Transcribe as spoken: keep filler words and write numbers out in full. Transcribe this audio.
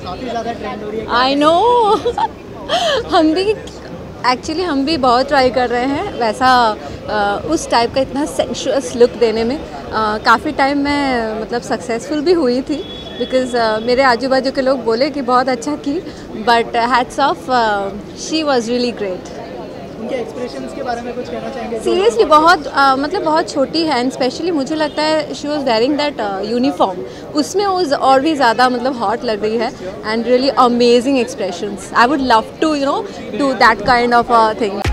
काफ़ी ज़्यादा ट्रेंड हो रही है। आई नो हम भी एक्चुअली हम भी बहुत ट्राई कर रहे हैं वैसा आ, उस टाइप का इतना सेंशुअस लुक देने में। काफ़ी टाइम मैं मतलब सक्सेसफुल भी हुई थी बिकॉज़ uh, मेरे आजू बाजू के लोग बोले कि बहुत अच्छा की, but hats off, she was really great. उनके एक्सप्रेशंस के बारे में कुछ कहना चाहेंगे? सीरियसली बहुत uh, मतलब बहुत छोटी है एंड स्पेशली मुझे लगता है she was wearing that uniform, उसमें वो और भी ज़्यादा मतलब हॉट लग रही है and really amazing expressions. I would love to you know do that kind of a thing.